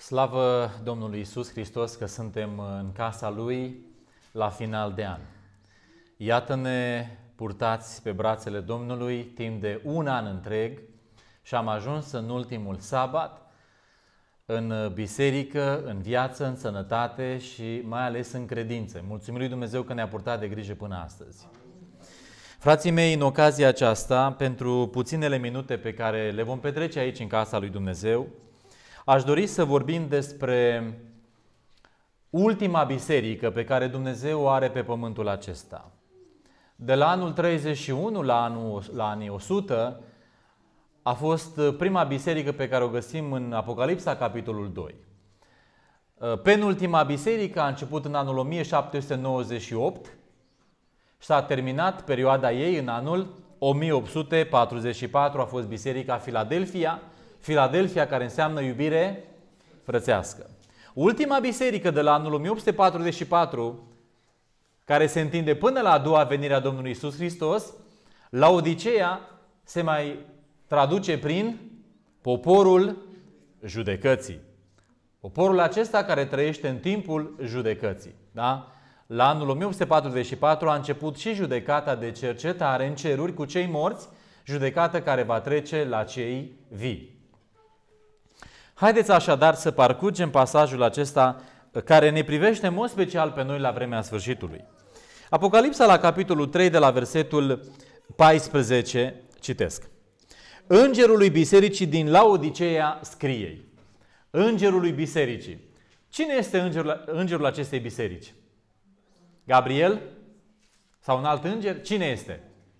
Slavă Domnului Iisus Hristos că suntem în casa Lui la final de an. Iată-ne purtați pe brațele Domnului timp de un an întreg și am ajuns în ultimul sabat în biserică, în viață, în sănătate și mai ales în credință. Mulțumim lui Dumnezeu că ne-a purtat de grijă până astăzi. Frații mei, în ocazia aceasta, pentru puținele minute pe care le vom petrece aici în casa lui Dumnezeu, aș dori să vorbim despre ultima biserică pe care Dumnezeu o are pe pământul acesta. De la anul 31 la anii 100 a fost prima biserică pe care o găsim în Apocalipsa, capitolul 2. Penultima biserică a început în anul 1798 și s-a terminat perioada ei în anul 1844, a fost biserica Filadelfia, care înseamnă iubire frățească. Ultima biserică de la anul 1844, care se întinde până la a doua venire a Domnului Iisus Hristos, Laodiceea se mai traduce prin poporul judecății. Poporul acesta care trăiește în timpul judecății. Da? La anul 1844 a început și judecata de cercetare în ceruri cu cei morți, judecată care va trece la cei vii. Haideți așadar să parcurgem pasajul acesta care ne privește în mod special pe noi la vremea sfârșitului. Apocalipsa la capitolul 3 de la versetul 14 citesc. Îngerului bisericii din Laodiceea scrie. Îngerului bisericii. Cine este îngerul acestei biserici? Gabriel? Sau un alt înger? Cine este?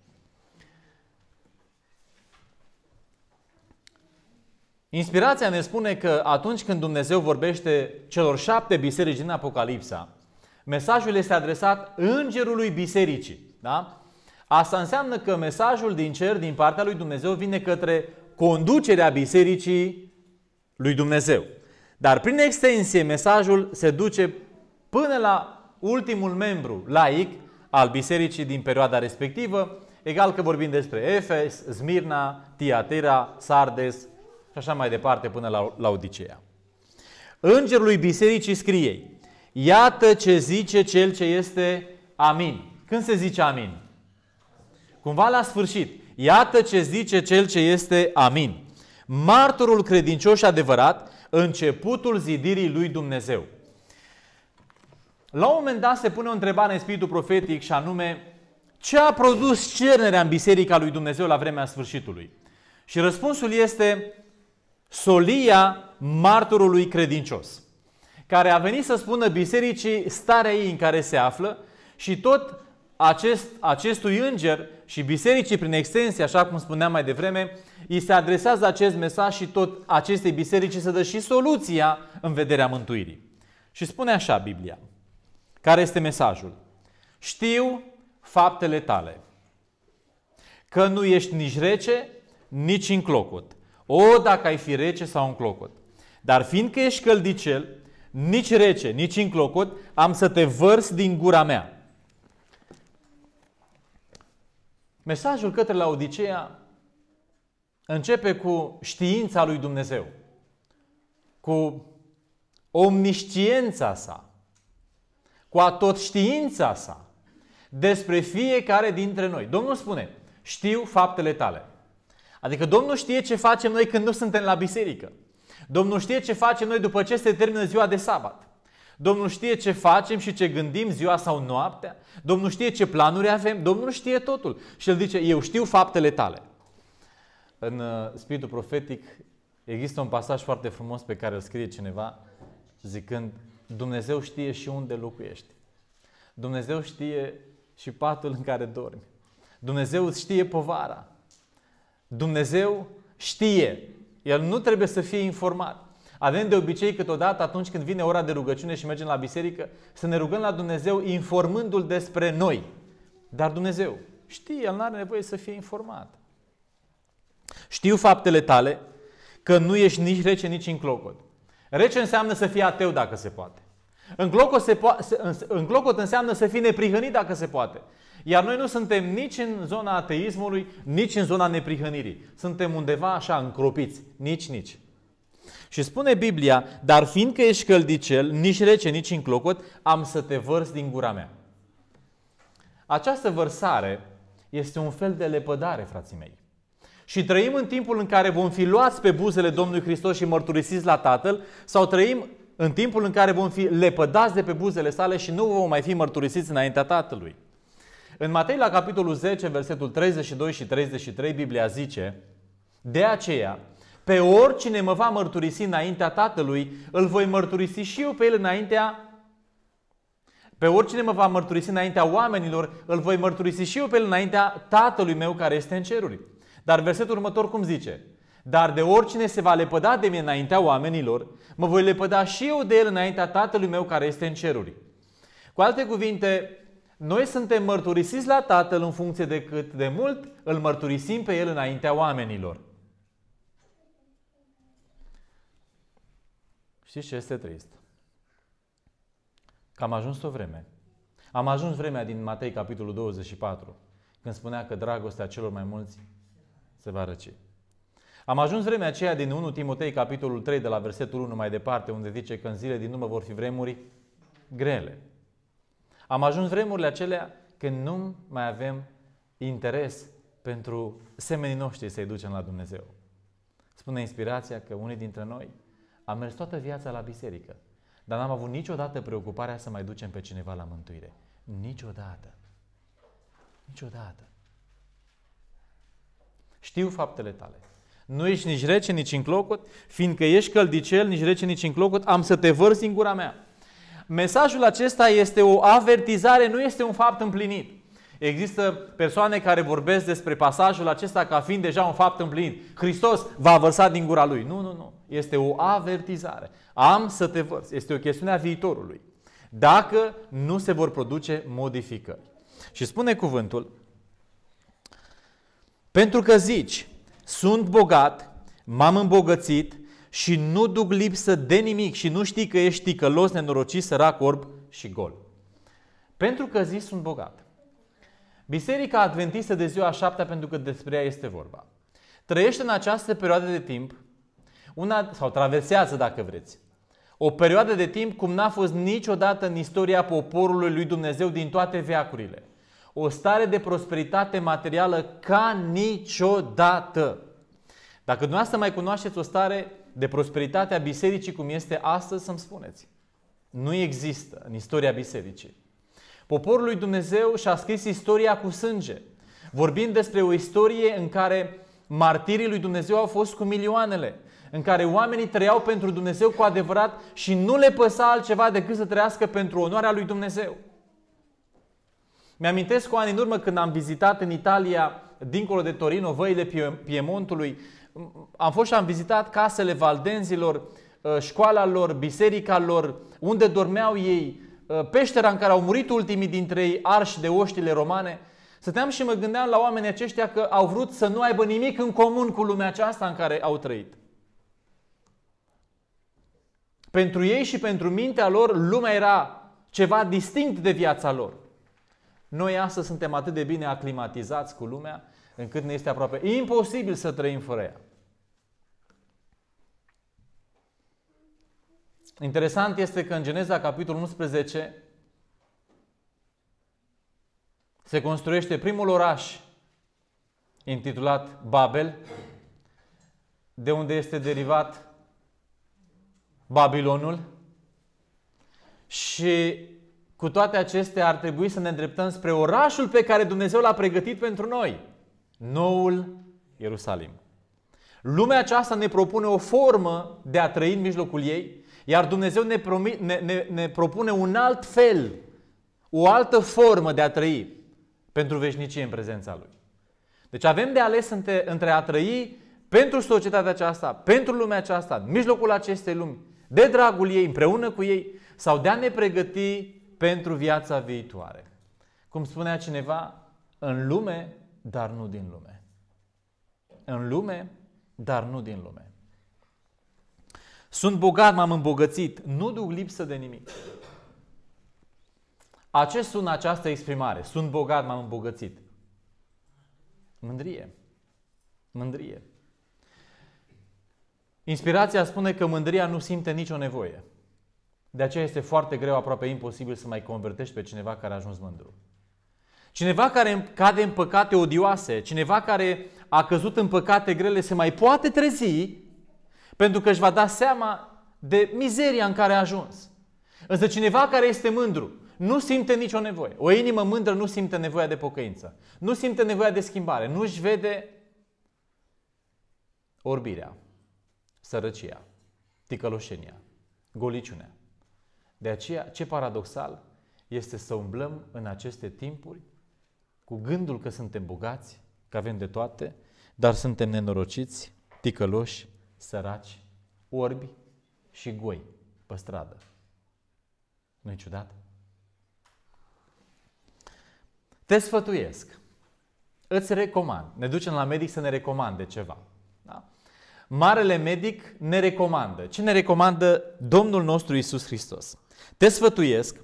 Inspirația ne spune că atunci când Dumnezeu vorbește celor 7 biserici din Apocalipsa, mesajul este adresat îngerului bisericii. Da? Asta înseamnă că mesajul din cer, din partea lui Dumnezeu, vine către conducerea bisericii lui Dumnezeu. Dar prin extensie, mesajul se duce până la ultimul membru laic al bisericii din perioada respectivă, egal că vorbim despre Efes, Smirna, Tiatira, Sardes și așa mai departe până la Laodiceea. Îngerului bisericii scrie: iată ce zice cel ce este amin. Când se zice amin? Cumva la sfârșit. Iată ce zice cel ce este amin. Martorul credincios și adevărat, începutul zidirii lui Dumnezeu. La un moment dat se pune o întrebare în spiritul profetic și anume: ce a produs cernerea în biserica lui Dumnezeu la vremea sfârșitului? Și răspunsul este solia martorului credincios, care a venit să spună bisericii starea ei în care se află și tot acestui înger și bisericii prin extensie, așa cum spuneam mai devreme, îi se adresează acest mesaj și tot acestei biserici să dă și soluția în vederea mântuirii. Și spune așa Biblia. Care este mesajul? Știu faptele tale, că nu ești nici rece, nici înclocot. O, dacă ai fi rece sau înclocot. Dar fiindcă ești căldicel, nici rece, nici înclocot, am să te vărs din gura mea. Mesajul către Laodiceea începe cu știința lui Dumnezeu, cu omnisciența sa, cu atotștiința sa despre fiecare dintre noi. Domnul spune: știu faptele tale. Adică Domnul știe ce facem noi când nu suntem la biserică. Domnul știe ce facem noi după ce se termină ziua de sabat. Domnul știe ce facem și ce gândim ziua sau noaptea. Domnul știe ce planuri avem. Domnul știe totul. Și El zice: eu știu faptele tale. În spiritul profetic există un pasaj foarte frumos pe care îl scrie cineva zicând: Dumnezeu știe și unde locuiești. Dumnezeu știe și patul în care dormi. Dumnezeu îți știe povara. Dumnezeu știe. El nu trebuie să fie informat. Avem de obicei câteodată atunci când vine ora de rugăciune și mergem la biserică să ne rugăm la Dumnezeu informându-L despre noi. Dar Dumnezeu știe, El nu are nevoie să fie informat. Știu faptele tale, că nu ești nici rece, nici înclocot. Rece înseamnă să fii ateu dacă se poate. Înclocot înseamnă să fii neprihănit dacă se poate. Iar noi nu suntem nici în zona ateismului, nici în zona neprihănirii. Suntem undeva așa încropiți. Nici. Și spune Biblia, dar fiindcă ești căldicel, nici rece, nici în clocot, am să te vărs din gura mea. Această vărsare este un fel de lepădare, frații mei. Și trăim în timpul în care vom fi luați pe buzele Domnului Hristos și mărturisiți la Tatăl, sau trăim în timpul în care vom fi lepădați de pe buzele sale și nu vom mai fi mărturisiți înaintea Tatălui. În Matei, la capitolul 10, versetul 32 și 33, Biblia zice, de aceea, pe oricine mă va mărturisi înaintea Tatălui, îl voi mărturisi și eu pe el înaintea... Pe oricine mă va mărturisi înaintea oamenilor, îl voi mărturisi și eu pe el înaintea Tatălui meu care este în ceruri. Dar versetul următor cum zice? Dar de oricine se va lepăda de mine înaintea oamenilor, mă voi lepăda și eu de el înaintea Tatălui meu care este în ceruri. Cu alte cuvinte, noi suntem mărturisiți la Tatăl în funcție de cât de mult îl mărturisim pe el înaintea oamenilor. Știți ce este trist? Că am ajuns o vreme. Am ajuns vremea din Matei, capitolul 24, când spunea că dragostea celor mai mulți se va răci. Am ajuns vremea aceea din 1 Timotei, capitolul 3, de la versetul 1 mai departe, unde zice că în zile din urmă vor fi vremuri grele. Am ajuns vremurile acelea când nu mai avem interes pentru semenii noștri să-i ducem la Dumnezeu. Spune inspirația că unii dintre noi am mers toată viața la biserică, dar n-am avut niciodată preocuparea să mai ducem pe cineva la mântuire. Niciodată. Niciodată. Știu faptele tale. Nu ești nici rece, nici în clocot, fiindcă ești căldicel, nici rece, nici în clocot, am să te vărs din gura mea. Mesajul acesta este o avertizare, nu este un fapt împlinit. Există persoane care vorbesc despre pasajul acesta ca fiind deja un fapt împlinit. Hristos va vărsa din gura lui. Nu, nu, nu. Este o avertizare. Am să te vărs. Este o chestiune a viitorului. Dacă nu se vor produce modificări. Și spune cuvântul, pentru că zici, sunt bogat, m-am îmbogățit și nu duc lipsă de nimic și nu știi că ești ticălos, nenorocit, sărac, orb și gol. Pentru că zici, sunt bogat. Biserica Adventistă de ziua 7, pentru că despre ea este vorba, trăiește în această perioadă de timp, sau traversează, dacă vreți, o perioadă de timp cum n-a fost niciodată în istoria poporului lui Dumnezeu din toate veacurile. O stare de prosperitate materială ca niciodată. Dacă dumneavoastră mai cunoașteți o stare de prosperitate a bisericii cum este astăzi, să-mi spuneți. Nu există în istoria bisericii. Poporul lui Dumnezeu și-a scris istoria cu sânge. Vorbim despre o istorie în care martirii lui Dumnezeu au fost cu milioanele, în care oamenii trăiau pentru Dumnezeu cu adevărat și nu le păsa altceva decât să trăiască pentru onoarea lui Dumnezeu. Mi-amintesc cu ani în urmă când am vizitat în Italia, dincolo de Torino, văile Piemontului, am fost și am vizitat casele valdenzilor, școala lor, biserica lor, unde dormeau ei, peștera în care au murit ultimii dintre ei arși de oștile romane. Stăteam și mă gândeam la oamenii aceștia că au vrut să nu aibă nimic în comun cu lumea aceasta în care au trăit. Pentru ei și pentru mintea lor, lumea era ceva distinct de viața lor. Noi astăzi suntem atât de bine aclimatizați cu lumea, încât ne este aproape imposibil să trăim fără ea. Interesant este că în Geneza, capitolul 11, se construiește primul oraș intitulat Babel, de unde este derivat Babilonul. Și cu toate acestea ar trebui să ne îndreptăm spre orașul pe care Dumnezeu l-a pregătit pentru noi, noul Ierusalim. Lumea aceasta ne propune o formă de a trăi în mijlocul ei, iar Dumnezeu ne propune un alt fel, o altă formă de a trăi pentru veșnicie în prezența Lui. Deci avem de ales între a trăi pentru societatea aceasta, pentru lumea aceasta, în mijlocul acestei lumi, de dragul ei, împreună cu ei, sau de a ne pregăti pentru viața viitoare. Cum spunea cineva, în lume, dar nu din lume. În lume, dar nu din lume. Sunt bogat, m-am îmbogățit, nu duc lipsă de nimic. Ce sună această exprimare? Sunt bogat, m-am îmbogățit. Mândrie. Mândrie. Inspirația spune că mândria nu simte nicio nevoie. De aceea este foarte greu, aproape imposibil să mai convertești pe cineva care a ajuns mândru. Cineva care cade în păcate odioase, cineva care a căzut în păcate grele, se mai poate trezi pentru că își va da seama de mizeria în care a ajuns. Însă cineva care este mândru nu simte nicio nevoie. O inimă mândră nu simte nevoia de pocăință. Nu simte nevoia de schimbare. Nu își vede orbirea, sărăcia, ticăloșenia, goliciunea. De aceea, ce paradoxal este să umblăm în aceste timpuri cu gândul că suntem bogați, că avem de toate, dar suntem nenorociți, ticăloși, săraci, orbi și goi pe stradă. Nu-i ciudat? Te sfătuiesc, îți recomand, ne ducem la medic să ne recomande ceva. Da? Marele medic ne recomandă. Ce ne recomandă Domnul nostru Iisus Hristos? Te sfătuiesc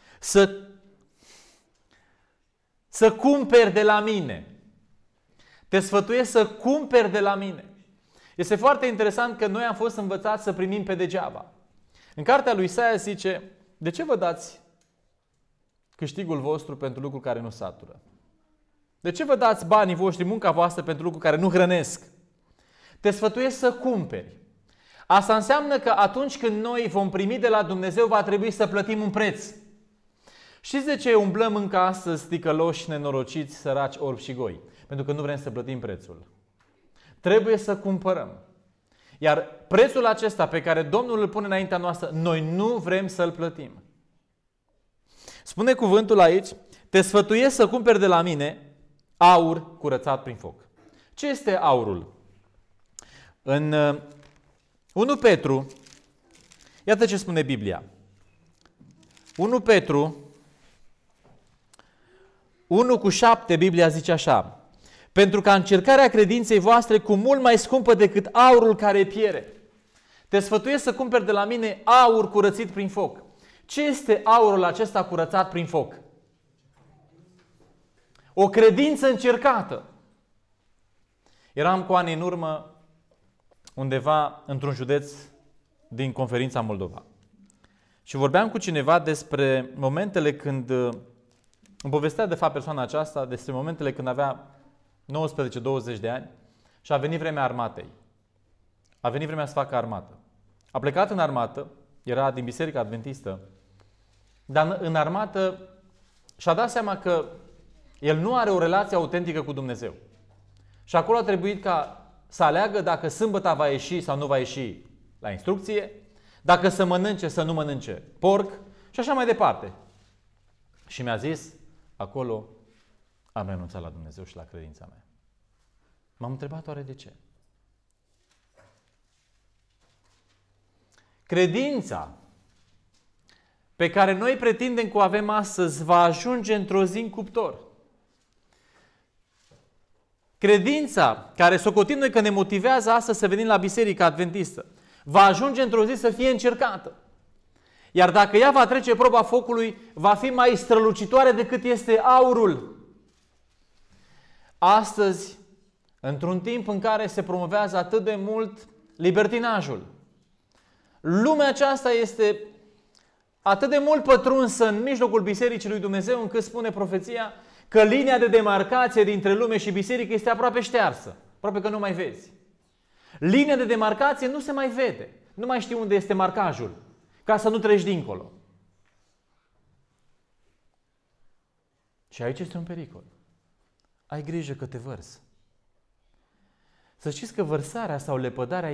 să cumperi de la mine. Te sfătuiesc să cumperi de la mine. Este foarte interesant că noi am fost învățați să primim pe degeaba. În cartea lui Isaia zice, de ce vă dați câștigul vostru pentru lucruri care nu satură? De ce vă dați banii voștri, munca voastră pentru lucruri care nu hrănesc? Te sfătuiesc să cumperi. Asta înseamnă că atunci când noi vom primi de la Dumnezeu, va trebui să plătim un preț. Știți de ce umblăm încă astăzi ticăloși, nenorociți, săraci, orbi și goi? Pentru că nu vrem să plătim prețul. Trebuie să cumpărăm. Iar prețul acesta pe care Domnul îl pune înaintea noastră, noi nu vrem să-l plătim. Spune cuvântul aici, te sfătuiesc să cumperi de la mine aur curățat prin foc. Ce este aurul? În 1 Petru, iată ce spune Biblia. 1 Petru 1:7, Biblia zice așa. Pentru ca încercarea credinței voastre cu mult mai scumpă decât aurul care piere. Te sfătuiesc să cumperi de la mine aur curățit prin foc. Ce este aurul acesta curățat prin foc? O credință încercată. Eram cu ani în urmă undeva într-un județ din Conferința Moldova. Și vorbeam cu cineva despre momentele când, îmi povestea de fapt persoana aceasta, despre momentele când avea 19-20 de ani și a venit vremea armatei. A venit vremea să facă armată. A plecat în armată, era din Biserica Adventistă, dar în armată și-a dat seama că el nu are o relație autentică cu Dumnezeu. Și acolo a trebuit ca să aleagă dacă sâmbăta va ieși sau nu va ieși la instrucție, dacă să mănânce, să nu mănânce porc și așa mai departe. Și mi-a zis, acolo am renunțat la Dumnezeu și la credința mea. M-am întrebat oare de ce? Credința pe care noi pretindem că o avem astăzi va ajunge într-o zi în cuptor. Credința care socotim noi că ne motivează astăzi să venim la Biserica Adventistă va ajunge într-o zi să fie încercată. Iar dacă ea va trece proba focului, va fi mai strălucitoare decât este aurul. Astăzi, într-un timp în care se promovează atât de mult libertinajul, lumea aceasta este atât de mult pătrunsă în mijlocul Bisericii lui Dumnezeu, încât spune profeția că linia de demarcație dintre lume și biserică este aproape ștearsă. Aproape că nu mai vezi. Linia de demarcație nu se mai vede. Nu mai știi unde este marcajul, ca să nu treci dincolo. Și aici este un pericol. Ai grijă că te vărs. Să știți că vărsarea sau lepădarea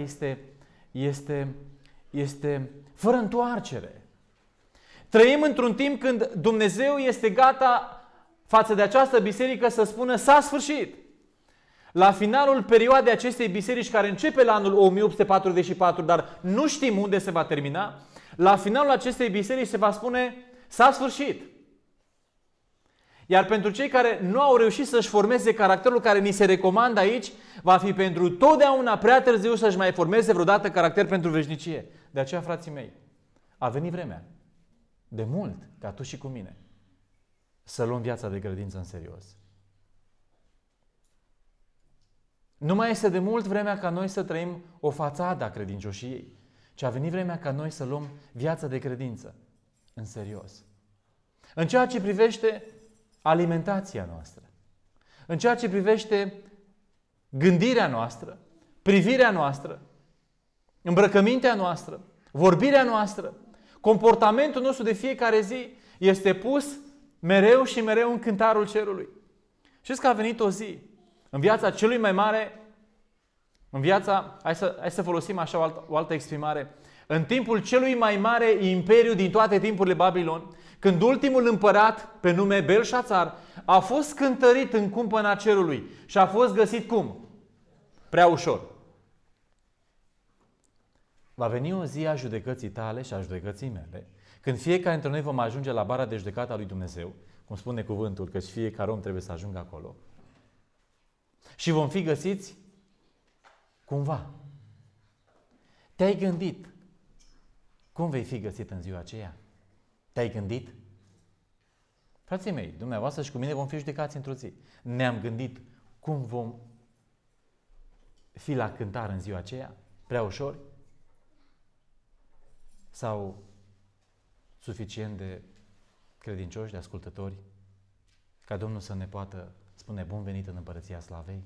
este fără întoarcere. Trăim într-un timp când Dumnezeu este gata față de această biserică să spună s-a sfârșit. La finalul perioadei acestei biserici, care începe la anul 1844, dar nu știm unde se va termina, la finalul acestei biserici se va spune s-a sfârșit. Iar pentru cei care nu au reușit să-și formeze caracterul care ni se recomandă aici, va fi pentru totdeauna prea târziu să-și mai formeze vreodată caracter pentru veșnicie. De aceea, frații mei, a venit vremea, de mult, ca tu și cu mine, să luăm viața de credință în serios. Nu mai este de mult vremea ca noi să trăim o fațadă a credincioșiei, ci a venit vremea ca noi să luăm viața de credință în serios. În ceea ce privește alimentația noastră, în ceea ce privește gândirea noastră, privirea noastră, îmbrăcămintea noastră, vorbirea noastră, comportamentul nostru de fiecare zi este pus mereu și mereu în cântarul cerului. Știți că a venit o zi în viața celui mai mare, hai să folosim așa o altă exprimare, în timpul celui mai mare imperiu din toate timpurile Babilon, când ultimul împărat, pe nume Belșațar, a fost cântărit în cumpăna cerului și a fost găsit cum? Prea ușor. Va veni o zi a judecății tale și a judecății mele, când fiecare dintre noi vom ajunge la bara de judecată a lui Dumnezeu, cum spune cuvântul, că fiecare om trebuie să ajungă acolo. Și vom fi găsiți cumva. Te-ai gândit cum vei fi găsit în ziua aceea? Te-ai gândit? Frații mei, dumneavoastră și cu mine vom fi judecați într-o zi. Ne-am gândit cum vom fi la cântar în ziua aceea? Prea ușor? Sau suficient de credincioși, de ascultători, ca Domnul să ne poată spune bun venit în Împărăția Slavei?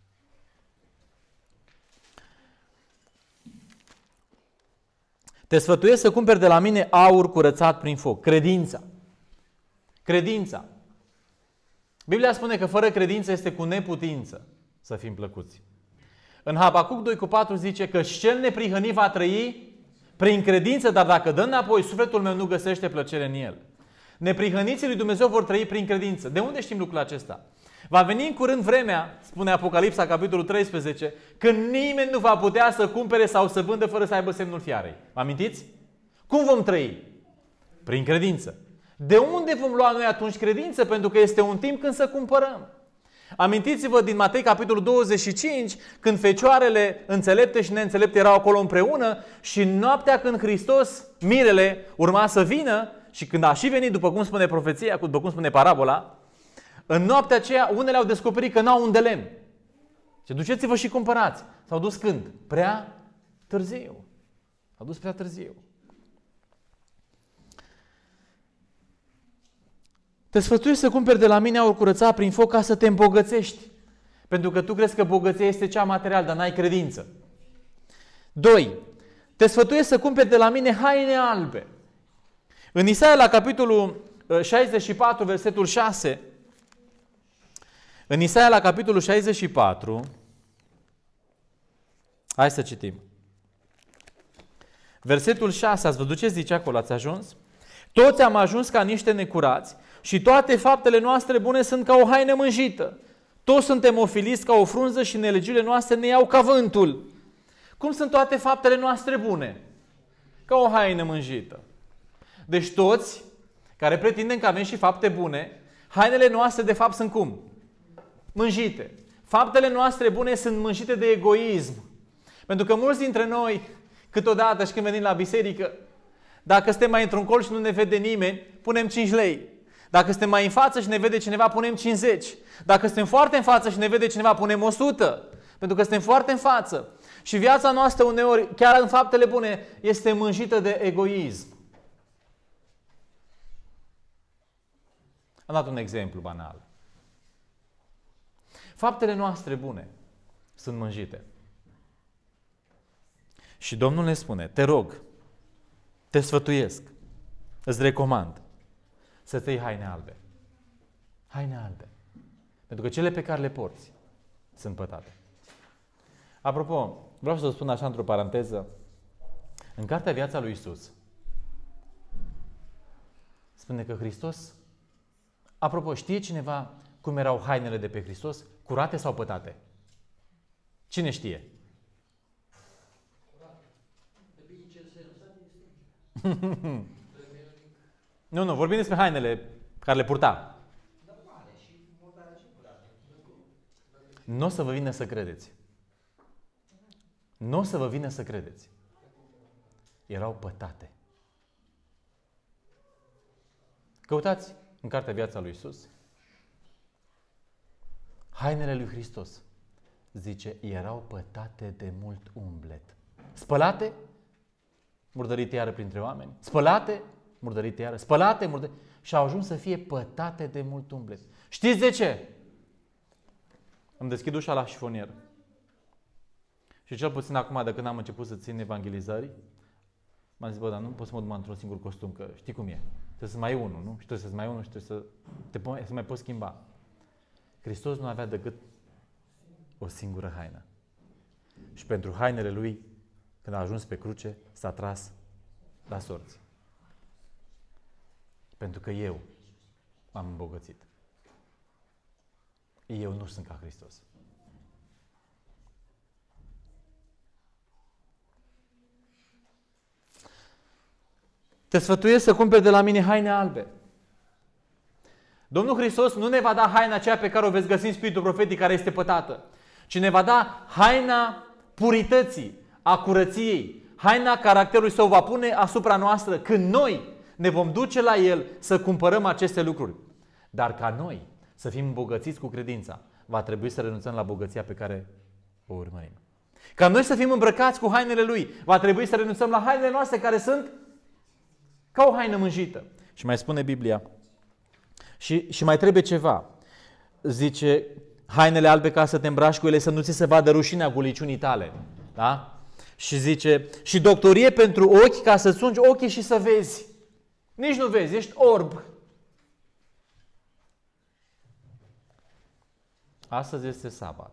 Te sfătuiesc să cumperi de la mine aur curățat prin foc. Credința. Credința. Biblia spune că fără credință este cu neputință să fim plăcuți. În Habacuc 2:4 zice că cel neprihănit va trăi prin credință, dar dacă dă înapoi, sufletul meu nu găsește plăcere în el. Neprihăniții lui Dumnezeu vor trăi prin credință. De unde știm lucrul acesta? Va veni în curând vremea, spune Apocalipsa, capitolul 13, când nimeni nu va putea să cumpere sau să vândă fără să aibă semnul fiarei. Vă amintiți? Cum vom trăi? Prin credință. De unde vom lua noi atunci credință? Pentru că este un timp când să cumpărăm. Amintiți-vă din Matei, capitolul 25, când fecioarele înțelepte și neînțelepte erau acolo împreună și noaptea când Hristos, mirele, urma să vină și când a și venit, după cum spune profeția, după cum spune parabola, în noaptea aceea unele au descoperit că n-au un de lemn. Și duceți-vă și cumpărați. S-au dus când? Prea târziu. S-au dus prea târziu. Te sfătuiesc să cumperi de la mine aur curățat prin foc ca să te îmbogățești. Pentru că tu crezi că bogăția este cea materială, dar n-ai credință. 2. Te sfătuiesc să cumperi de la mine haine albe. În Isaia, la capitolul 64, versetul 6, în Isaia, la capitolul 64, hai să citim. Versetul 6, ați văzut ce zice acolo, ați ajuns? Toți am ajuns ca niște necurați și toate faptele noastre bune sunt ca o haină mânjită. Toți suntem ofiliți ca o frunză și nelegiurile noastre ne iau ca vântul. Cum sunt toate faptele noastre bune? Ca o haină mânjită. Deci toți care pretindem că avem și fapte bune, hainele noastre de fapt sunt cum? Mânjite. Faptele noastre bune sunt mânjite de egoism. Pentru că mulți dintre noi, câteodată și când venim la biserică, dacă suntem mai într-un colț și nu ne vede nimeni, punem 5 lei. Dacă suntem mai în față și ne vede cineva, punem 50. Dacă suntem foarte în față și ne vede cineva, punem 100. Pentru că suntem foarte în față. Și viața noastră uneori, chiar în faptele bune, este mânjită de egoism. Am dat un exemplu banal. Faptele noastre bune sunt mânjite. Și Domnul ne spune, te rog, te sfătuiesc, îți recomand să-ți iei haine albe. Haine albe. Pentru că cele pe care le porți sunt pătate. Apropo, vreau să vă spun așa într-o paranteză, în cartea Viața lui Iisus spune că Hristos, apropo, știe cineva cum erau hainele de pe Hristos? Curate sau pătate? Cine știe? Nu, vorbim despre hainele care le purta. Nu o să vă vină să credeți. Nu o să vă vină să credeți. Erau pătate. Căutați în cartea Viața lui Iisus hainele lui Hristos. zice, erau pătate de mult umblet. Spălate, murdărite iară printre oameni. Spălate, murdărite iară. Spălate, murdărite. Și au ajuns să fie pătate de mult umblet. Știți de ce? Îmi deschid ușa la șifonier. Și cel puțin acum, de când am început să țin evangelizări, m-am zis, bă, dar nu pot să mă duc într-un singur costum, că știi cum e. Trebuie să mai ai unul, nu? Și trebuie să mai ai unul și trebuie să mai poți schimba. Hristos nu avea decât o singură haină. Și pentru hainele Lui, când a ajuns pe cruce, s-a tras la sorți. Pentru că eu m-am îmbogățit. Eu nu sunt ca Hristos. Te sfătuiesc să cumperi de la mine haine albe. Domnul Hristos nu ne va da haina aceea pe care o veți găsi în spiritul profetic, care este pătată, ci ne va da haina purității, a curăției. Haina caracterului său va pune asupra noastră când noi ne vom duce la El să cumpărăm aceste lucruri. Dar ca noi să fim îmbogățiți cu credința, va trebui să renunțăm la bogăția pe care o urmărim. Ca noi să fim îmbrăcați cu hainele Lui, va trebui să renunțăm la hainele noastre care sunt ca o haină mânjită. Și mai spune Biblia, și mai trebuie ceva. Zice, hainele albe ca să te îmbraci cu ele, să nu ți se vadă rușinea goliciunii tale. Da? Și zice, și doctorie pentru ochi, ca să-ți ungi ochii și să vezi. Nici nu vezi, ești orb. Astăzi este sabat.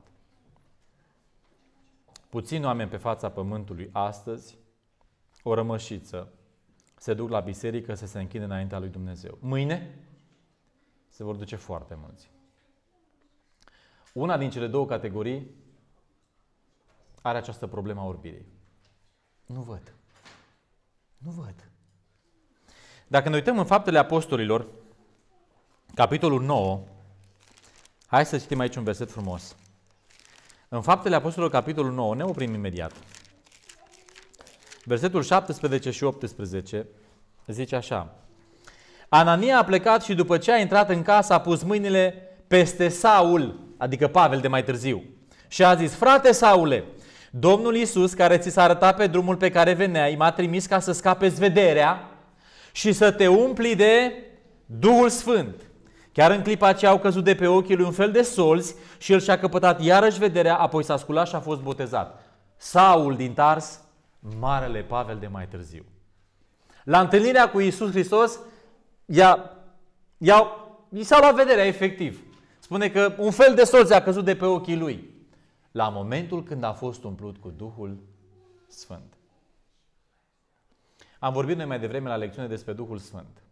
Puțini oameni pe fața pământului astăzi, o rămășiță, se duc la biserică să se închine înaintea lui Dumnezeu. Mâine se vor duce foarte mulți. Una din cele două categorii are această problemă a orbirii. Nu văd. Nu văd. Dacă ne uităm în Faptele Apostolilor, capitolul 9, hai să citim aici un verset frumos. În Faptele Apostolilor, capitolul 9, ne oprim imediat. Versetul 17 și 18 zice așa. Anania a plecat și după ce a intrat în casă a pus mâinile peste Saul, adică Pavel de mai târziu. Și a zis, frate Saule, Domnul Iisus, care ți s-a arătat pe drumul pe care veneai, m-a trimis ca să scapeți vederea și să te umpli de Duhul Sfânt. Chiar în clipa aceea au căzut de pe ochii lui un fel de solzi și el și-a căpătat iarăși vederea, apoi s-a sculat și a fost botezat. Saul din Tars, marele Pavel de mai târziu. La întâlnirea cu Iisus Hristos, i s-a luat vederea, efectiv. Spune că un fel de solzi a căzut de pe ochii lui. La momentul când a fost umplut cu Duhul Sfânt. Am vorbit noi mai devreme la lecțiune despre Duhul Sfânt.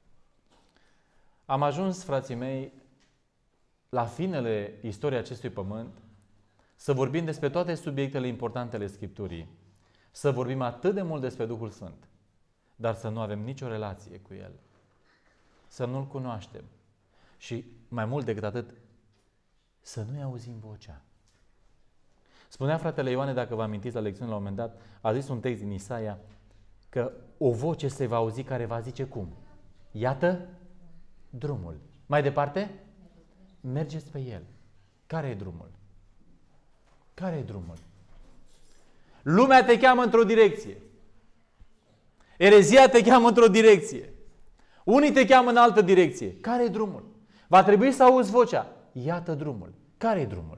Am ajuns, frații mei, la finele istoriei acestui pământ, să vorbim despre toate subiectele importante ale Scripturii. Să vorbim atât de mult despre Duhul Sfânt, dar să nu avem nicio relație cu El. Să nu-L cunoaștem. Și mai mult decât atât, să nu-i auzim vocea. Spunea fratele Ioane, dacă vă amintiți la lecțiune la un moment dat, a zis un text din Isaia, că o voce se va auzi care va zice cum? Iată drumul. Mai departe? Mergeți pe el. Care e drumul? Care e drumul? Lumea te cheamă într-o direcție. Erezia te cheamă într-o direcție. Unii te cheamă în altă direcție. Care e drumul? Va trebui să auzi vocea. Iată drumul. Care e drumul?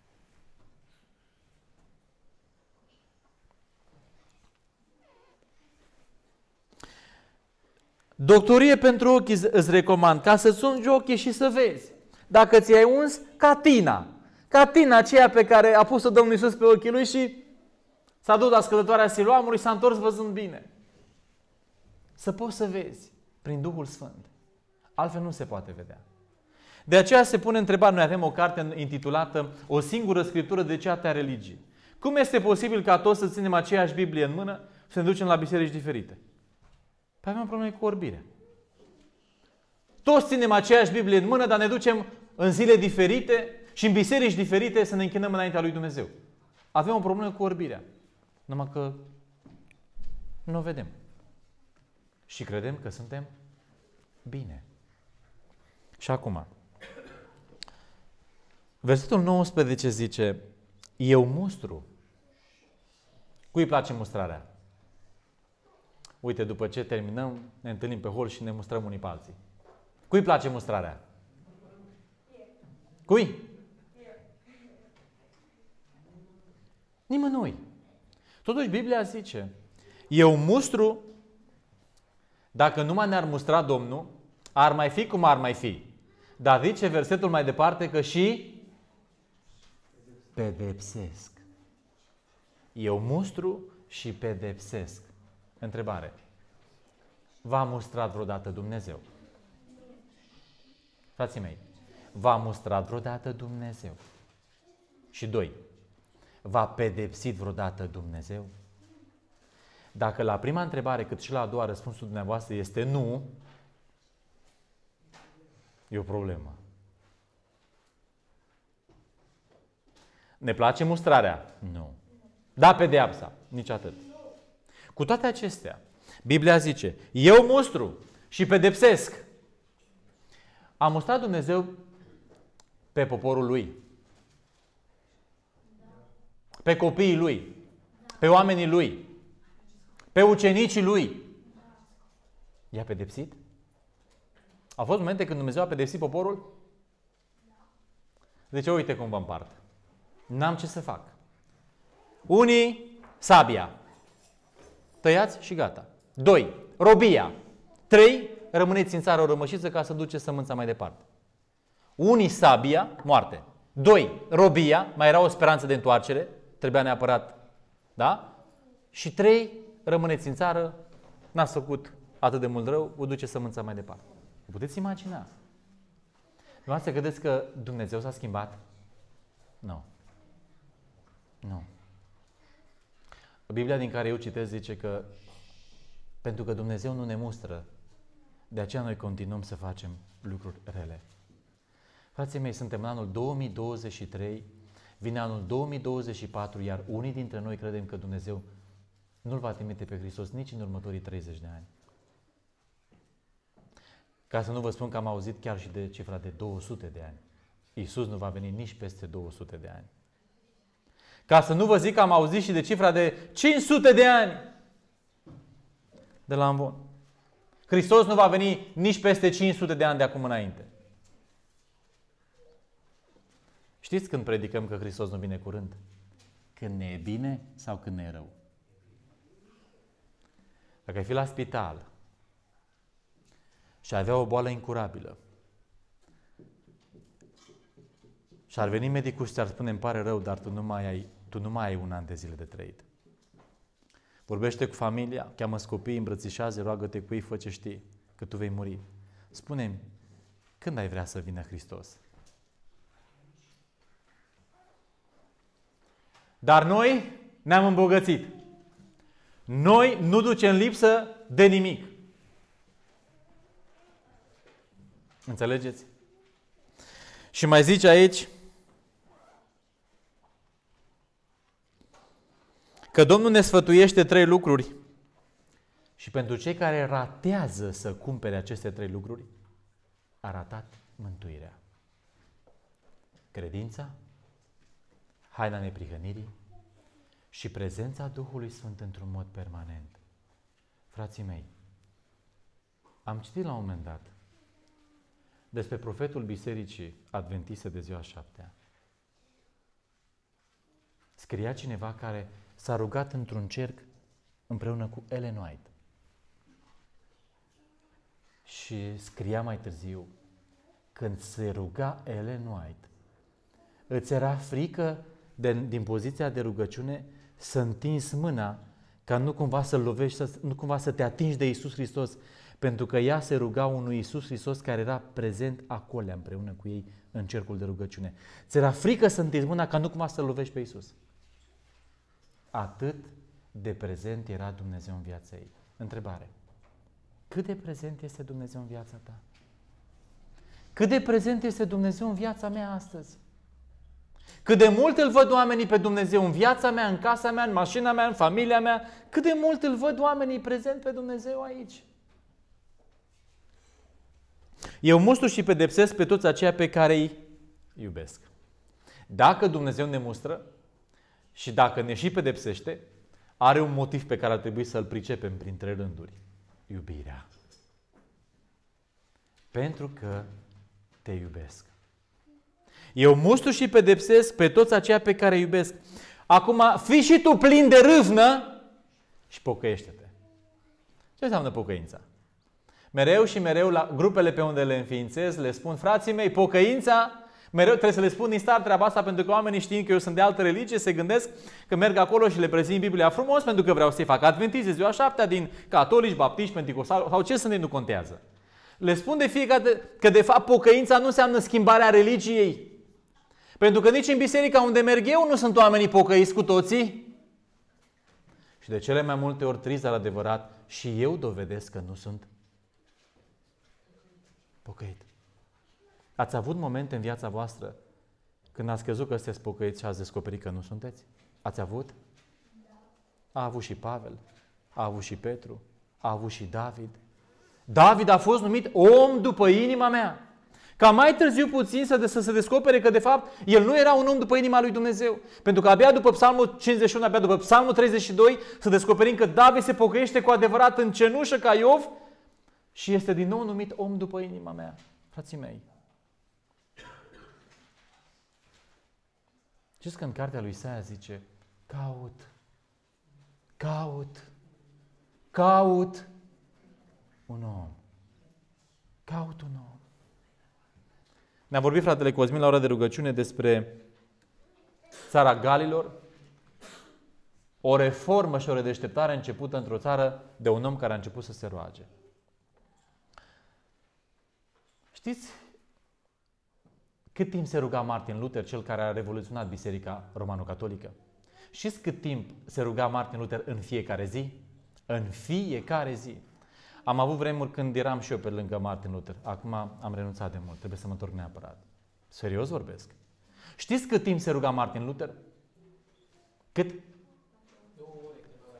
Doctorie pentru ochi îți recomand, ca să-ți ungi ochii și să vezi. Dacă ți-ai uns, ca Tina aceea pe care a pus-o Domnul Iisus pe ochii lui și s-a dus la scălătoarea Siloamului, s-a întors văzând bine. Să poți să vezi prin Duhul Sfânt. Altfel nu se poate vedea. De aceea se pune întrebarea, noi avem o carte intitulată O singură scriptură de ce atâtea religii. Cum este posibil ca toți să ținem aceeași Biblie în mână și să ne ducem la biserici diferite? Păi avem probleme cu orbirea. Toți ținem aceeași Biblie în mână, dar ne ducem în zile diferite și în biserici diferite să ne închinăm înaintea lui Dumnezeu. Avem o problemă cu orbirea. Numai că nu o vedem. Și credem că suntem bine. Și acum, versetul 19 zice, Eu mustru. Cui îi place mustrarea? Uite, după ce terminăm, ne întâlnim pe hol și ne mustrăm unii pe alții. Cui îi place mustrarea? Cui? Nimănui. Totuși Biblia zice, eu mustru, dacă numai ne-ar mustra Domnul, ar mai fi cum ar mai fi. Dar zice versetul mai departe că și pedepsesc. Eu mustru și pedepsesc. Întrebare. V-a mustrat vreodată Dumnezeu? Frații mei, v-a mustrat vreodată Dumnezeu? Și doi, v-a pedepsit vreodată Dumnezeu? Dacă la prima întrebare, cât și la a doua, răspunsul dumneavoastră este nu, e o problemă. Ne place mustrarea? Nu. Da, pedeapsa? Nici atât. Cu toate acestea, Biblia zice, eu mustru și pedepsesc. A mustrat Dumnezeu pe poporul Lui, pe copiii Lui, pe oamenii Lui, pe ucenicii Lui. I-a pedepsit? Au fost momente când Dumnezeu a pedepsit poporul? Deci uite cum vă împart. N-am ce să fac. Unii, sabia. Tăiați și gata. 2. Robia. 3. Rămâneți în țară o rămășiță ca să duceți sămânța mai departe. Unii, sabia, moarte. 2. Robia, mai era o speranță de întoarcere, trebuia neapărat, da? Și 3. Rămâneți în țară, n-ați făcut atât de mult rău, o duce sămânța mai departe. O puteți imagina. Dumneavoastră credeți că Dumnezeu s-a schimbat? Nu. Nu. Biblia din care eu citesc zice că pentru că Dumnezeu nu ne mustră, de aceea noi continuăm să facem lucruri rele. Frații mei, suntem în anul 2023, vine anul 2024, iar unii dintre noi credem că Dumnezeu nu-L va trimite pe Hristos nici în următorii 30 de ani. Ca să nu vă spun că am auzit chiar și de cifra de 200 de ani. Iisus nu va veni nici peste 200 de ani. Ca să nu vă zic că am auzit și de cifra de 500 de ani de la Amvon. Hristos nu va veni nici peste 500 de ani de acum înainte. Știți când predicăm că Hristos nu vine curând? Când ne e bine sau când ne e rău? Dacă ai fi la spital și avea o boală incurabilă și ar veni medicul și ți-ar spune, îmi pare rău, dar tu nu mai ai un an de zile de trăit. Vorbește cu familia, cheamă-ți copiii, îmbrățișează, roagă-te cu ei, fă ce știi, că tu vei muri. Spune-mi, când ai vrea să vină Hristos? Dar noi ne-am îmbogățit. Noi nu ducem lipsă de nimic. Înțelegeți? Și mai zice aici că Domnul ne sfătuiește 3 lucruri și pentru cei care ratează să cumpere aceste 3 lucruri, a ratat mântuirea. Credința, haina neprihănirii și prezența Duhului Sfânt într-un mod permanent. Frații mei, am citit la un moment dat despre profetul Bisericii Adventiste de ziua 7-a. Scria cineva care s-a rugat într-un cerc împreună cu Ellen White. Și scria mai târziu, când se ruga Ellen White, îți era frică din poziția de rugăciune să întinzi mâna ca nu cumva să-L lovești, nu cumva să te atingi de Iisus Hristos, pentru că ea se ruga unui Iisus Hristos care era prezent acolo împreună cu ei în cercul de rugăciune. Ți era frică să întinzi mâna ca nu cumva să-L lovești pe Iisus. Atât de prezent era Dumnezeu în viața ei. Întrebare. Cât de prezent este Dumnezeu în viața ta? Cât de prezent este Dumnezeu în viața mea astăzi? Cât de mult îl văd oamenii pe Dumnezeu în viața mea, în casa mea, în mașina mea, în familia mea? Cât de mult îl văd oamenii prezent pe Dumnezeu aici? Eu mustru și pedepsesc pe toți aceia pe care îi iubesc. Dacă Dumnezeu ne mustră, și dacă ne și pedepsește, are un motiv pe care ar trebui să-l pricepem printre rânduri. Iubirea. Pentru că te iubesc. Eu mustru și pedepsesc pe toți aceia pe care îi iubesc. Acum, fii și tu plin de râvnă și pocăiește-te. Ce înseamnă pocăința? Mereu și mereu la grupele pe unde le înființez, le spun, frații mei, pocăința, mereu trebuie să le spun din start treaba asta, pentru că oamenii știind că eu sunt de altă religie, se gândesc că merg acolo și le prezint Biblia frumos pentru că vreau să-i fac adventiți de ziua 7 din catolici, baptiști, penticostali sau ce sunt ei, nu contează. Le spun de fiecare dată că de fapt pocăința nu înseamnă schimbarea religiei. Pentru că nici în biserica unde merg eu nu sunt oamenii pocăiți cu toții. Și de cele mai multe ori, trist, dar adevărat, și eu dovedesc că nu sunt pocăit. Ați avut momente în viața voastră când ați crezut că sunteți pocăiți și ați descoperit că nu sunteți? Ați avut? A avut și Pavel, a avut și Petru, a avut și David. David a fost numit om după inima mea. Ca mai târziu puțin să se descopere că de fapt el nu era un om după inima lui Dumnezeu. Pentru că abia după Psalmul 51, abia după Psalmul 32 să descoperim că David se pocăiește cu adevărat în cenușă ca Iov și este din nou numit om după inima mea. Frații mei, știți că în cartea lui Isaia zice caut un om. Caut un om. Ne-a vorbit fratele Cosmin la ora de rugăciune despre țara Galilor, o reformă și o redeșteptare începută într-o țară de un om care a început să se roage. Știți cât timp se ruga Martin Luther, cel care a revoluționat Biserica Romano-Catolică? Știți cât timp se ruga Martin Luther în fiecare zi? În fiecare zi. Am avut vremuri când eram și eu pe lângă Martin Luther. Acum am renunțat de mult. Trebuie să mă întorc neapărat. Serios vorbesc. Știți cât timp se ruga Martin Luther? Cât? 2 ore.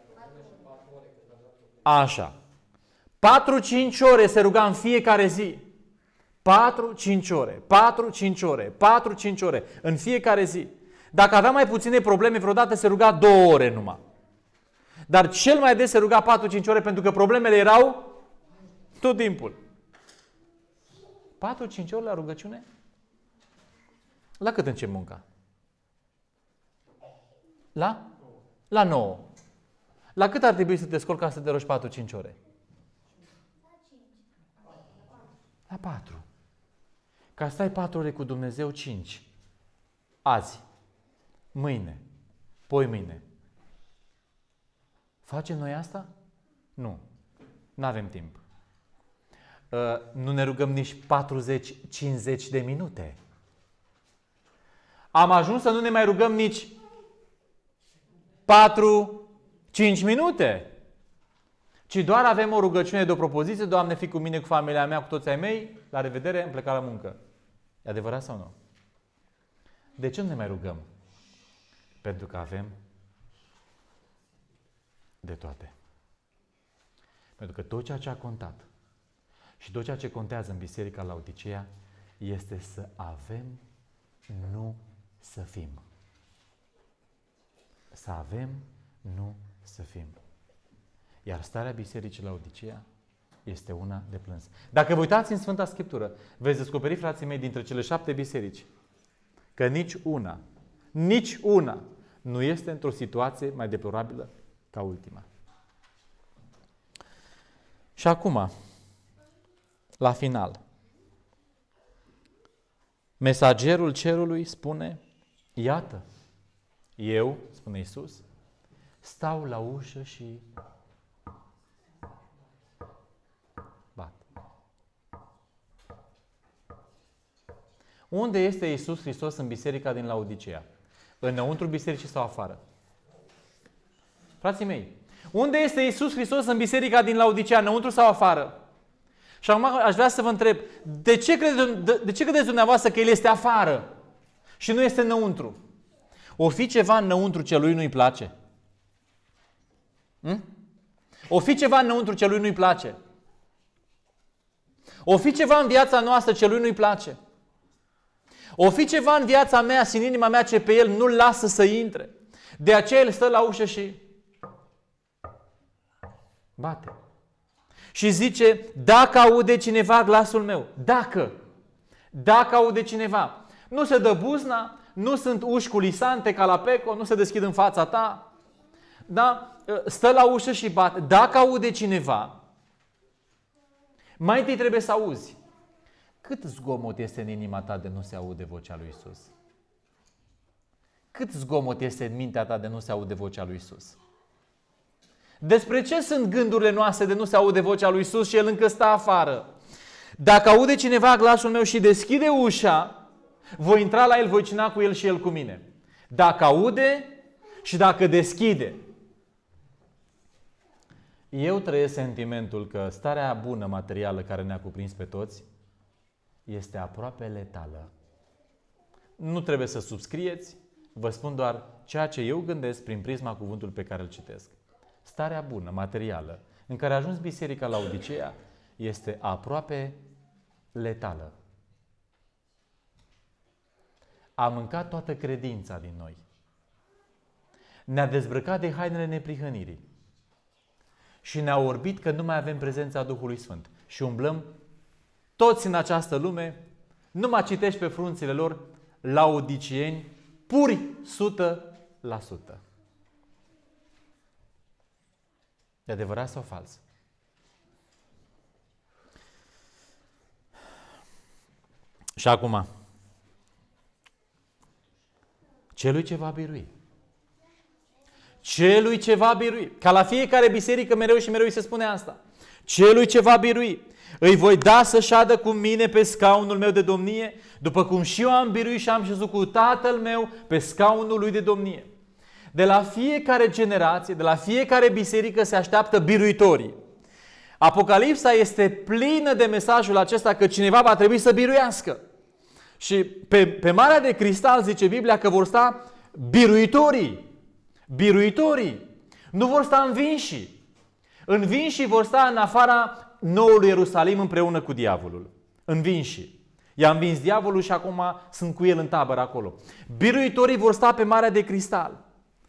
Așa. 4-5 ore se ruga în fiecare zi. 4-5 ore. 4-5 ore. 4-5 ore. În fiecare zi. Dacă avea mai puține probleme, vreodată se ruga 2 ore numai. Dar cel mai des se ruga 4-5 ore pentru că problemele erau tot timpul. 4-5 ore la rugăciune? La cât încep munca? La 9. La cât ar trebui să te scoli ca să te rogi 4-5 ore? La 4. Ca să stai 4 ore cu Dumnezeu, 5. Azi. Mâine. Poimâine. Facem noi asta? Nu. N-avem timp. Nu ne rugăm nici 40-50 de minute. Am ajuns să nu ne mai rugăm nici 4-5 minute. Ci doar avem o rugăciune de o propoziție: Doamne, fii cu mine, cu familia mea, cu toți ai mei, la revedere, îmi pleca la muncă. E adevărat sau nu? De ce nu ne mai rugăm? Pentru că avem de toate. Pentru că tot ceea ce a contat și tot ceea ce contează în Biserica Laodicea este să avem, nu să fim. Să avem, nu să fim. Iar starea Bisericii Laodicea este una de plâns. Dacă vă uitați în Sfânta Scriptură, veți descoperi, frații mei, dintre cele 7 biserici, că nici una nu este într-o situație mai deplorabilă ca ultima. Și acum, la final, mesagerul cerului spune: iată, eu, spune Iisus, stau la ușă și bat. Unde este Iisus Hristos în biserica din Laodicea? Înăuntru bisericii sau afară? Frații mei, unde este Iisus Hristos în biserica din Laodicea? Înăuntru sau afară? Și acum aș vrea să vă întreb, de ce credeți dumneavoastră că El este afară și nu este înăuntru? O fi ceva înăuntru ce Lui nu-i place? O fi ceva înăuntru ce Lui nu-i place? O fi ceva în viața noastră ce Lui nu-i place? O fi ceva în viața mea și în inima mea ce pe El nu-L lasă să intre? De aceea el stă la ușă și bate. Și zice, dacă aude cineva glasul meu, dacă aude cineva, nu se dă buzna, nu sunt uși culisante ca la Peco, nu se deschid în fața ta, da? Stă la ușă și bate. Dacă aude cineva, mai întâi trebuie să auzi. Cât zgomot este în inima ta de nu se aude vocea lui Isus? Cât zgomot este în mintea ta de nu se aude vocea lui Isus? Despre ce sunt gândurile noastre de nu se aude vocea lui Isus și El încă stă afară? Dacă aude cineva glasul meu și deschide ușa, voi intra la El, voi cina cu El și El cu mine. Dacă aude și dacă deschide. Eu trăiesc sentimentul că starea bună materială care ne-a cuprins pe toți este aproape letală. Nu trebuie să subscrieți, vă spun doar ceea ce eu gândesc prin prisma cuvântului pe care îl citesc. Starea bună, materială, în care a ajuns biserica la Laodiceea, este aproape letală. A mâncat toată credința din noi. Ne-a dezbrăcat de hainele neprihănirii. Și ne-a orbit că nu mai avem prezența Duhului Sfânt. Și umblăm toți în această lume, nu mai citești pe frunțile lor laodicieni puri 100%. E adevărat sau fals? Și acum, celui ce va birui. Celui ce va birui. Ca la fiecare biserică mereu și mereu se spune asta. Celui ce va birui. Îi voi da să șadă cu mine pe scaunul meu de domnie, după cum și eu am biruit și am șezut cu Tatăl meu pe scaunul lui de domnie. De la fiecare generație, de la fiecare biserică se așteaptă biruitorii. Apocalipsa este plină de mesajul acesta că cineva va trebui să biruiască. Și pe Marea de Cristal zice Biblia că vor sta biruitorii. Biruitorii. Nu vor sta învinși. Învinșii vor sta în afara noului Ierusalim împreună cu diavolul. Învinși. I-a învins diavolul și acum sunt cu el în tabără acolo. Biruitorii vor sta pe Marea de Cristal.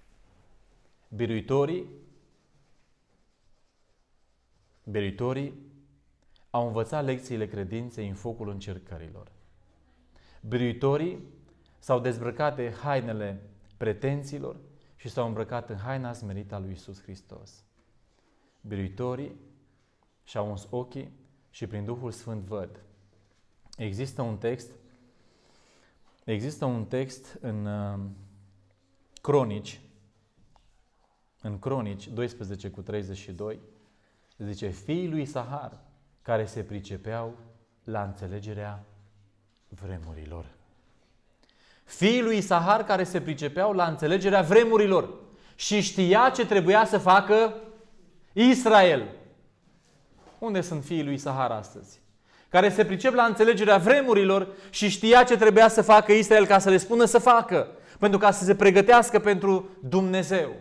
Biruitorii au învățat lecțiile credinței în focul încercărilor. Biruitorii s-au dezbrăcat de hainele pretențiilor și s-au îmbrăcat în haina smerită a lui Iisus Hristos. Biruitorii și-au uns ochii și prin Duhul Sfânt văd. Există un text în Cronici, 12:32, zice, fiii lui Isahar, care se pricepeau la înțelegerea vremurilor. Fiii lui Isahar care se pricepeau la înțelegerea vremurilor și știa ce trebuia să facă Israel. Unde sunt fiii lui Isahar astăzi? Care se pricep la înțelegerea vremurilor și știa ce trebuia să facă Israel ca să le spună să facă, pentru ca să se pregătească pentru Dumnezeu.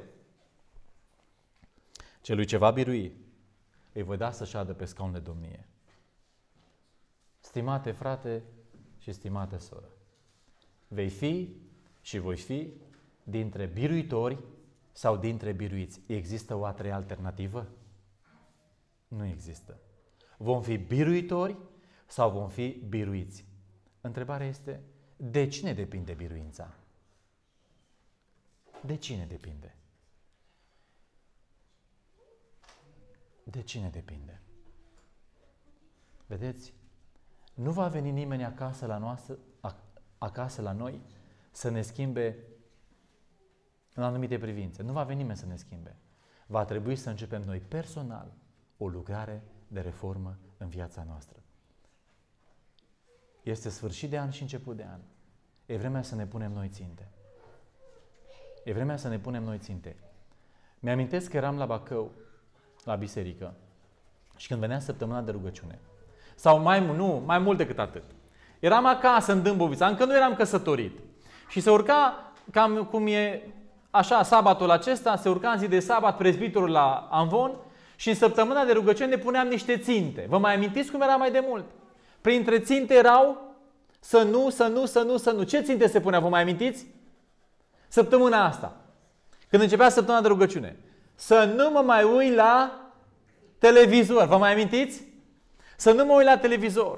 Celui ce va birui, îi voi da să șadă pe scaun de domnie. Stimate frate și stimate soră, vei fi și voi fi dintre biruitori sau dintre biruiți. Există o a treia alternativă? Nu există. Vom fi biruitori sau vom fi biruiți? Întrebarea este, de cine depinde biruința? De cine depinde? De cine depinde? Vedeți? Nu va veni nimeni acasă la noi să ne schimbe în anumite privințe. Nu va veni nimeni să ne schimbe. Va trebui să începem noi personal o lucrare de reformă în viața noastră. Este sfârșit de an și început de an. E vremea să ne punem noi ținte. E vremea să ne punem noi ținte. Mi-amintesc că eram la Bacău, la biserică, și când venea săptămâna de rugăciune, sau mai mult decât atât, eram acasă în Dâmbovița, încă nu eram căsătorit. Și se urca, cam cum e așa, sabatul acesta, se urca în zi de sabat prezbitorul la Amvon și în săptămâna de rugăciune ne puneam niște ținte. Vă mai amintiți cum era mai de mult? Printre ținte erau să nu. Ce ținte se punea? Vă mai amintiți? Săptămâna asta. Când începea săptămâna de rugăciune. Să nu mă mai uit la televizor. Vă mai amintiți? Să nu mă uit la televizor.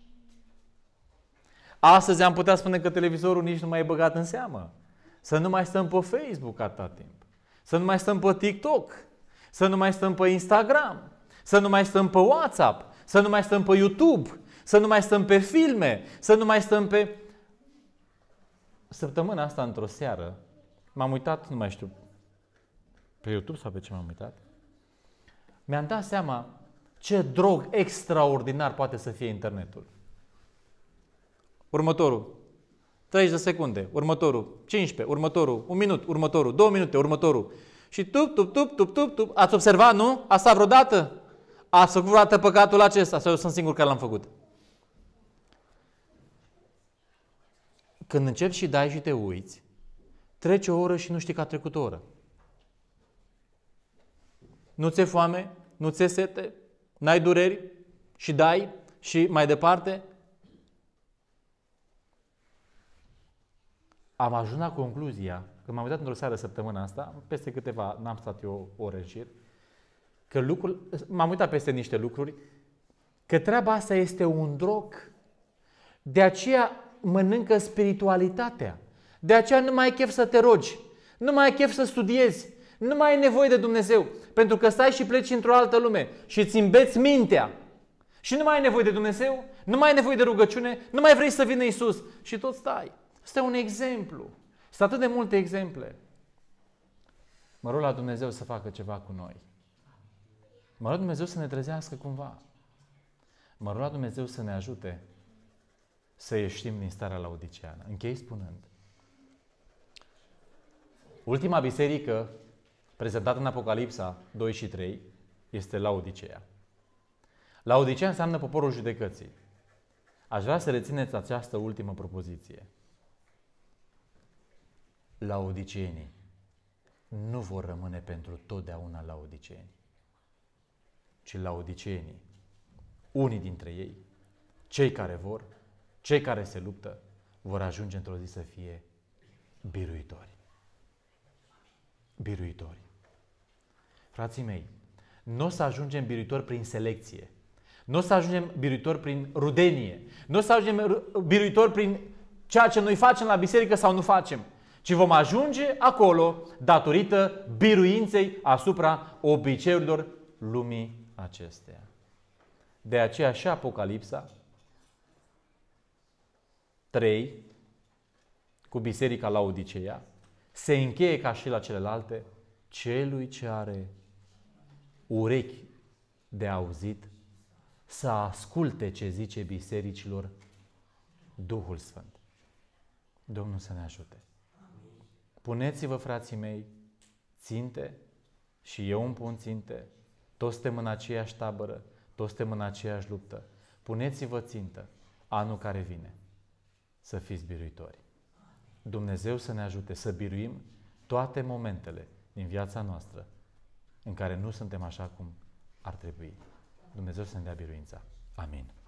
Astăzi am putea spune că televizorul nici nu mai e băgat în seamă. Să nu mai stăm pe Facebook atâta timp. Să nu mai stăm pe TikTok. Să nu mai stăm pe Instagram. Să nu mai stăm pe WhatsApp. Să nu mai stăm pe YouTube. Să nu mai stăm pe filme. Să nu mai stăm pe... Săptămâna asta, într-o seară, m-am uitat, nu mai știu, pe YouTube sau pe ce m-am uitat, mi-am dat seama ce drog extraordinar poate să fie internetul. Următorul, 30 de secunde, următorul, 15, următorul, 1 minut, următorul, 2 minute, următorul. Și tup. Ați observat, nu? Asta vreodată? Ați făcut vreodată păcatul acesta? Sau eu sunt singur care l-am făcut? Când începi și dai și te uiți, trece o oră și nu știi că a trecut o oră. Nu ți-e foame, nu ți-e sete, n-ai dureri și dai și mai departe. Am ajuns la concluzia, când m-am uitat într-o seară săptămâna asta, peste câteva, n-am stat eu ore în șir, că m-am uitat peste niște lucruri, că treaba asta este un drog. De aceea mănâncă spiritualitatea. De aceea nu mai ai chef să te rogi, nu mai ai chef să studiezi, nu mai ai nevoie de Dumnezeu, pentru că stai și pleci într-o altă lume și îți îmbeți mintea. Și nu mai ai nevoie de Dumnezeu, nu mai ai nevoie de rugăciune, nu mai vrei să vină Iisus și tot stai. Asta e un exemplu. Sunt atât de multe exemple. Mă rog la Dumnezeu să facă ceva cu noi. Mă rog Dumnezeu să ne trezească cumva. Mă rog la Dumnezeu să ne ajute să ieșim din starea laodiceană. Închei spunând. Ultima biserică prezentată în Apocalipsa 2 și 3 este Laodicea. Laodicea înseamnă poporul judecății. Aș vrea să rețineți această ultimă propoziție. Laodiceenii nu vor rămâne pentru totdeauna laodiceeni, ci laodiceenii, unii dintre ei, cei care vor, cei care se luptă, vor ajunge într-o zi să fie biruitori. Biruitori. Frații mei, nu o să ajungem biruitori prin selecție, nu o să ajungem biruitori prin rudenie, nu o să ajungem biruitori prin ceea ce noi facem la biserică sau nu facem, ci vom ajunge acolo datorită biruinței asupra obiceiurilor lumii acesteia. De aceea și Apocalipsa 3 cu biserica Laodicea se încheie ca și la celelalte: celui ce are urechi de auzit să asculte ce zice bisericilor Duhul Sfânt. Domnul să ne ajute. Puneți-vă, frații mei, ținte, și eu îmi pun ținte, toți suntem în aceeași tabără, toți suntem în aceeași luptă. Puneți-vă țintă anul care vine să fiți biruitori. Dumnezeu să ne ajute să biruim toate momentele din viața noastră în care nu suntem așa cum ar trebui. Dumnezeu să ne dea biruința. Amin.